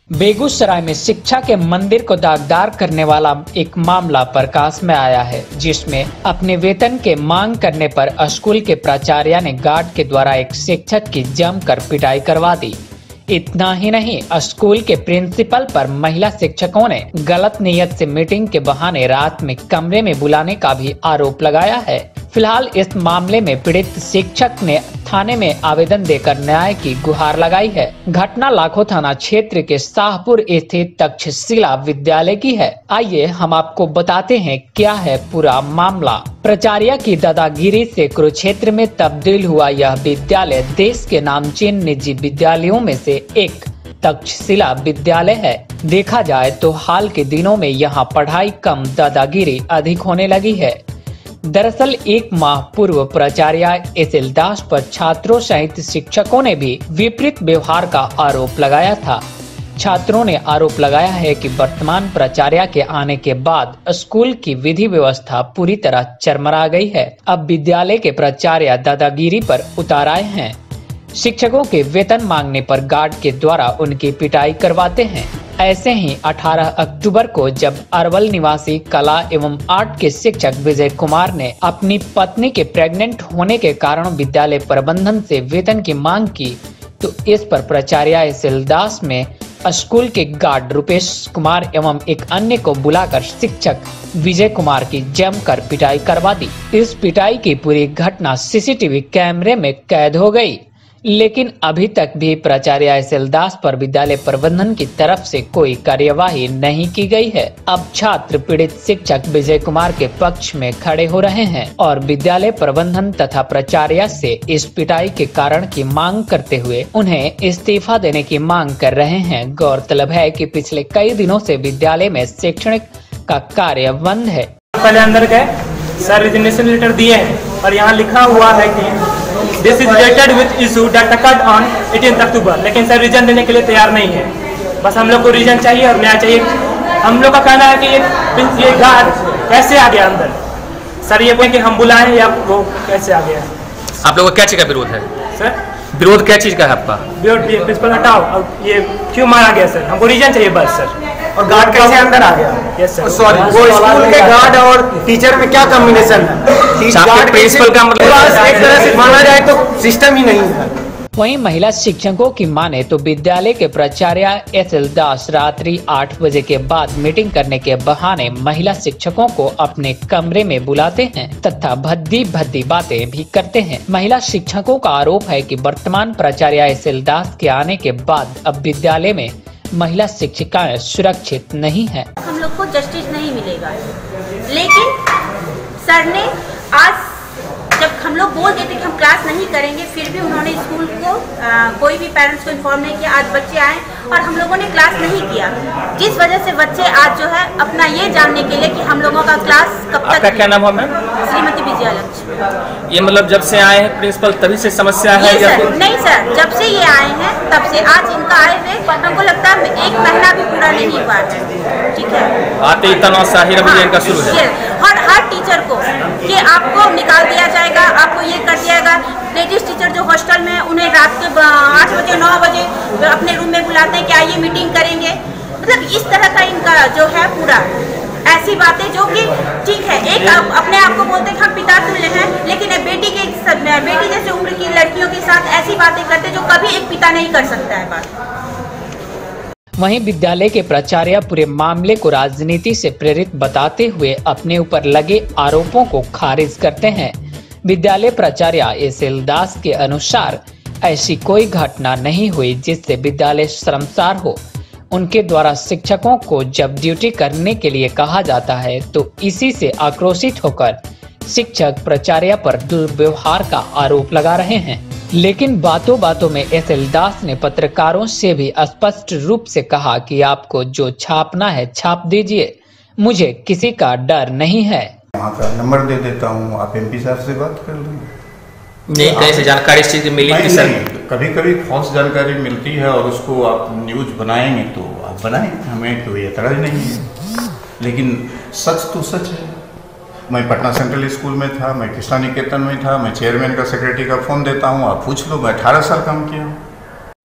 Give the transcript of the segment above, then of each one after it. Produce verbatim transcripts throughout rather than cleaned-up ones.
बेगूसराय में शिक्षा के मंदिर को दागदार करने वाला एक मामला प्रकाश में आया है, जिसमें अपने वेतन के मांग करने पर स्कूल के प्राचार्य ने गार्ड के द्वारा एक शिक्षक की जमकर पिटाई करवा दी। इतना ही नहीं, स्कूल के प्रिंसिपल पर महिला शिक्षकों ने गलत नीयत से मीटिंग के बहाने रात में कमरे में बुलाने का भी आरोप लगाया है। फिलहाल इस मामले में पीड़ित शिक्षक ने थाने में आवेदन देकर न्याय की गुहार लगाई है। घटना लाखों थाना क्षेत्र के शाहपुर स्थित तक्षशिला विद्यालय की है। आइए हम आपको बताते हैं क्या है पूरा मामला। प्राचार्य की दादागिरी से कुरुक्षेत्र में तब्दील हुआ यह विद्यालय देश के नामचीन निजी विद्यालयों में से एक तक्षशिला विद्यालय है। देखा जाए तो हाल के दिनों में यहाँ पढ़ाई कम, दादागिरी अधिक होने लगी है। दरअसल एक माह पूर्व प्राचार्य एस एल दास पर छात्रों सहित शिक्षकों ने भी विपरीत व्यवहार का आरोप लगाया था। छात्रों ने आरोप लगाया है कि वर्तमान प्राचार्य के आने के बाद स्कूल की विधि व्यवस्था पूरी तरह चरमरा गई है। अब विद्यालय के प्राचार्य दादागिरी पर उतर आए हैं। शिक्षकों के वेतन मांगने पर गार्ड के द्वारा उनकी पिटाई करवाते हैं। ऐसे ही अठारह अक्टूबर को जब अरवल निवासी कला एवं आर्ट के शिक्षक विजय कुमार ने अपनी पत्नी के प्रेग्नेंट होने के कारण विद्यालय प्रबंधन से वेतन की मांग की, तो इस पर प्राचार्य एस एल दास में स्कूल के गार्ड रुपेश कुमार एवं एक अन्य को बुलाकर शिक्षक विजय कुमार की जमकर पिटाई करवा दी। इस पिटाई की पूरी घटना सीसीटीवी कैमरे में कैद हो गई, लेकिन अभी तक भी प्राचार्य एस एल दास पर विद्यालय प्रबंधन की तरफ से कोई कार्यवाही नहीं की गई है। अब छात्र पीड़ित शिक्षक विजय कुमार के पक्ष में खड़े हो रहे हैं और विद्यालय प्रबंधन तथा प्राचार्य से इस पिटाई के कारण की मांग करते हुए उन्हें इस्तीफा देने की मांग कर रहे हैं। गौरतलब है कि पिछले कई दिनों से विद्यालय में शैक्षणिक का कार्य बंद है। पहले अंदर गए, सर रिजिग्नेशन लेटर दिए हैं और यहाँ लिखा हुआ है कि this is related with issue that occurred on eighteenth October, लेकिन सर रीजन देने के लिए तैयार नहीं है। बस हम लोग को रीजन चाहिए और न्याय चाहिए। हम लोग का कहना है कि ये ये गार्ड कैसे आ गया अंदर। सर ये बोले कि हम बुलाएं या वो कैसे आ गया। आप लोगों का क्या चीज का विरोध है सर? विरोध क्या चीज का है आपका? विरोध प्रिंसिपल हटाओ और ये क्यों मारा गया सर, हमको रीजन चाहिए बस सर। और गार्ड कैसे अंदर आ गया? Yes sir. सॉरी, वो स्कूल के गार्ड और टीचर में क्या कॉम्बिनेशन है? गार्ड प्रिंसिपल का मतलब एक तरह से माना जाए तो सिस्टम ही नहीं है। वहीं महिला शिक्षकों की माने तो विद्यालय के प्राचार्य एस एल दास रात्रि आठ बजे के बाद मीटिंग करने के बहाने महिला शिक्षकों को अपने कमरे में बुलाते हैं तथा भद्दी भद्दी बातें भी करते हैं। महिला शिक्षकों का आरोप है कि वर्तमान प्राचार्य एस एल दास के आने के बाद अब विद्यालय में महिला शिक्षिकाएं सुरक्षित नहीं है। हम लोग को जस्टिस नहीं मिलेगा, लेकिन सर ने आज जब हम लोग बोल देते कि हम क्लास नहीं करेंगे, फिर भी उन्होंने स्कूल को आ, कोई भी पेरेंट्स को इन्फॉर्म नहीं किया। आज बच्चे आए और हम लोगों ने क्लास नहीं किया, जिस वजह से बच्चे आज जो है अपना ये जानने के लिए कि हम लोगों का क्लास कब तक। आपका क्या नाम है मैम? श्रीमती विजयालक्ष्मी। ये मतलब जब से आए हैं प्रिंसिपल तभी से समस्या है या सर? नहीं सर, जब से ये आए हैं तब से आज इनका आए हुए हमको लगता है एक महीना भी पूरा नहीं हुआ है। ठीक है, आते ही तनाव शाही रवैया इनका शुरू है। हर हर टीचर को कि आपको निकाल दिया जाएगा, आपको ये कर दिया जाएगा। लेडीज टीचर जो हॉस्टल में उन्हें रात के आठ बजे नौ बजे अपने रूम में बुलाते हैं कि आइए मीटिंग करेंगे। मतलब इस तरह का इनका जो है पूरा ऐसी बातें जो कि ठीक है, एक आप अपने आप को बोलते हैं कि हम पिता तुल्य हैं, लेकिन एक बेटी के बेटी जैसे उम्र की लड़कियों के साथ ऐसी बातें करते जो कभी एक पिता नहीं कर सकता है बात। वहीं विद्यालय के प्राचार्य पूरे मामले को राजनीति से प्रेरित बताते हुए अपने ऊपर लगे आरोपों को खारिज करते हैं। विद्यालय प्राचार्य एस एल दास के अनुसार ऐसी कोई घटना नहीं हुई जिससे विद्यालय शर्मसार हो। उनके द्वारा शिक्षकों को जब ड्यूटी करने के लिए कहा जाता है तो इसी से आक्रोशित होकर शिक्षक प्राचार्य पर दुर्व्यवहार का आरोप लगा रहे हैं। लेकिन बातों बातों में एस एल दास ने पत्रकारों से भी स्पष्ट रूप से कहा कि आपको जो छापना है छाप दीजिए, मुझे किसी का डर नहीं है। वहाँ का नंबर दे देता हूँ, आप एमपी साहब से बात कर लेंगे। नहीं, कैसे जानकारी इस चीज की मिली थी सर? कभी कभी फॉल्स जानकारी मिलती है और उसको आप न्यूज बनाएंगे तो आप बनाएं, हमें कोई एतराज नहीं है, लेकिन सच तो सच है। मैं पटना सेंट्रल स्कूल में था, मैं कृष्णा निकेतन में था, मैं चेयरमैन का सेक्रेटरी का फ़ोन देता हूँ, आप पूछ लो। मैं अठारह साल काम किया हूँ।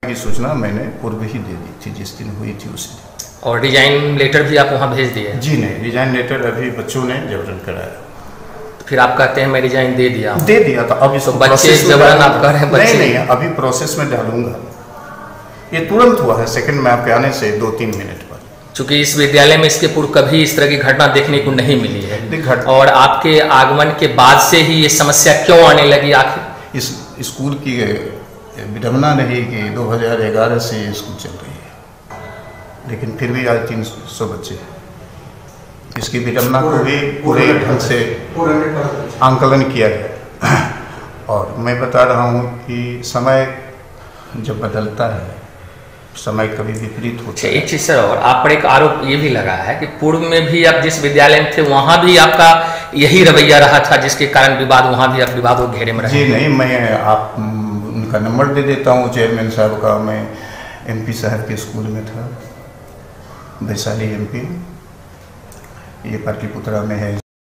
की सूचना मैंने पूर्व ही दे दी थी, जिस दिन हुई थी उस दिन। और डिजाइन लेटर भी आप वहाँ भेज दिए? जी नहीं, डिजाइन लेटर अभी बच्चों ने जबरन कराया। फिर आप कहते हैं मैं डिजाइन दे दिया दे दिया था। अब इसको बच्चे जबरन आप कह रहे हैं? नहीं नहीं, अभी प्रोसेस में डालूंगा। ये तुरंत हुआ है, सेकंड में आपके आने से दो तीन मिनट पर। चूंकि इस विद्यालय में इसके पूर्व कभी इस तरह की घटना देखने को नहीं मिली है, और आपके आगमन के बाद से ही ये समस्या क्यों आने लगी आखिर? इस स्कूल की विडम्बना नहीं कि दो हज़ार ग्यारह से स्कूल चल रही है, लेकिन फिर भी आज तीन सौ बच्चे। इसकी विडम्बना को भी पूरे ढंग से आंकलन किया गया। और मैं बता रहा हूँ कि समय जब बदलता है, समय कभी विपरीत होता है। एक चीज सर, और आप पर एक आरोप ये भी लगा है कि पूर्व में भी आप जिस विद्यालय में थे वहाँ भी आपका यही रवैया रहा था, जिसके कारण विवाद वहाँ भी आप विवादों के घेरे में रहे। जी नहीं, मैं आप उनका नंबर दे देता हूँ चेयरमैन साहब का। मैं एमपी साहब के स्कूल में था, वैशाली एमपी, ये पाटलिपुत्रा में है।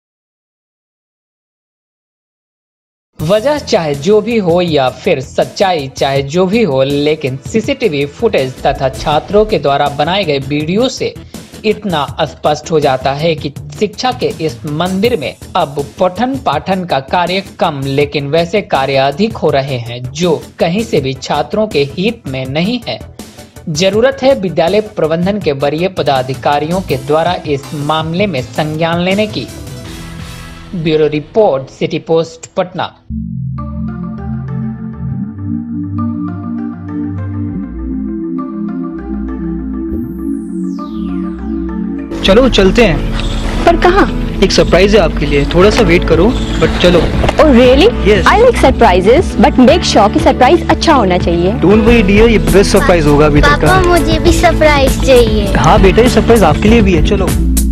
वजह चाहे जो भी हो या फिर सच्चाई चाहे जो भी हो, लेकिन सीसीटीवी फुटेज तथा छात्रों के द्वारा बनाए गए वीडियो से इतना स्पष्ट हो जाता है कि शिक्षा के इस मंदिर में अब पठन पाठन का कार्य कम लेकिन वैसे कार्य अधिक हो रहे हैं, जो कहीं से भी छात्रों के हित में नहीं है। जरूरत है विद्यालय प्रबंधन के वरीय पदाधिकारियों के द्वारा इस मामले में संज्ञान लेने की। Bureau report, city post, Patna. चलो चलते हैं। पर कहाँ? एक सरप्राइज है आपके लिए, थोड़ा सा वेट करो, बट चलो। Oh really? Yes. I like surprises, but make sure कि सरप्राइज अच्छा होना चाहिए। डोंट वरी डियर, ये बेस्ट सरप्राइज होगा अभी तक का। पापा मुझे भी सरप्राइज चाहिए। हाँ बेटा, ये सरप्राइज आपके लिए भी है, चलो।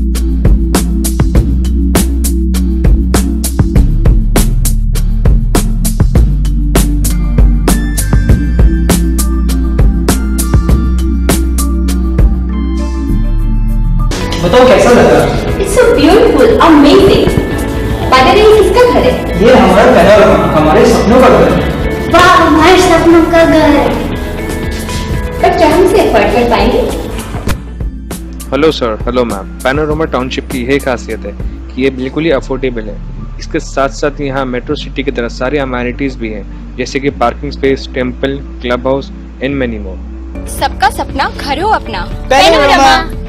बताओ कैसा लगा? It's so beautiful, amazing. By the way, किसका घर है? ये हमारा पैनोरमा, हमारे सपनों का घर है। वाह, हमारे सपनों का घर है। पर क्या हम इसे अफोर्ड कर पाएंगे? Hello sir, hello ma'am. Panorama township की यही खासियत है कि ये बिल्कुल ही अफोर्डेबल है। इसके साथ साथ यहाँ मेट्रो सिटी की तरह सारी अमेनिटीज भी हैं, जैसे कि parking space, temple, club house and many more. सबका सपना घर हो अपना। पैनोरमा।